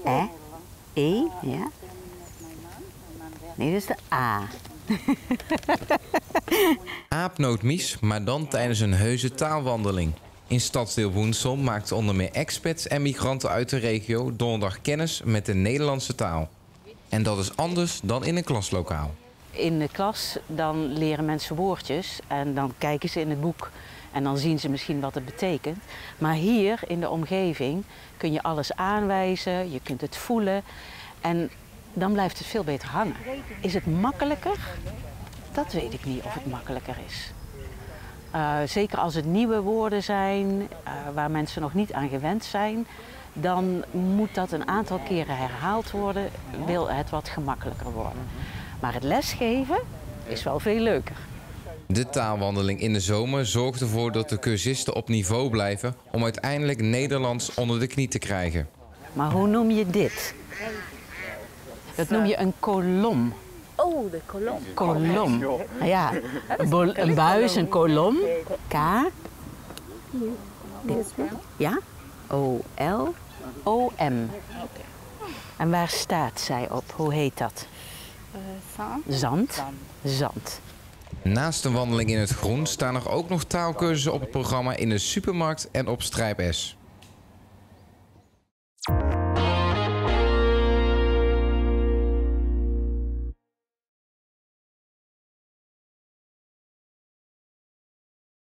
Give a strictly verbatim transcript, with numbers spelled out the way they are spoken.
E, E, ja. Nee, dat is de A. Aapnootmies, maar dan tijdens een heuse taalwandeling. In stadsdeel Woensel maakten onder meer expats en migranten uit de regio donderdag kennis met de Nederlandse taal. En dat is anders dan in een klaslokaal. In de klas dan leren mensen woordjes en dan kijken ze in het boek en dan zien ze misschien wat het betekent. Maar hier in de omgeving kun je alles aanwijzen, je kunt het voelen en dan blijft het veel beter hangen. Is het makkelijker? Dat weet ik niet of het makkelijker is. Uh, zeker als het nieuwe woorden zijn uh, waar mensen nog niet aan gewend zijn, dan moet dat een aantal keren herhaald worden, wil het wat gemakkelijker worden. Maar het lesgeven is wel veel leuker. De taalwandeling in de zomer zorgt ervoor dat de cursisten op niveau blijven om uiteindelijk Nederlands onder de knie te krijgen. Maar hoe noem je dit? Dat noem je een kolom. Oh, de kolom. Kolom. Ja, een, een buis, een kolom. K. Ja? O L O M. En waar staat zij op? Hoe heet dat? Zand. Zand. Naast een wandeling in het groen staan er ook nog taalkursussen op het programma in de supermarkt en op Strijp S.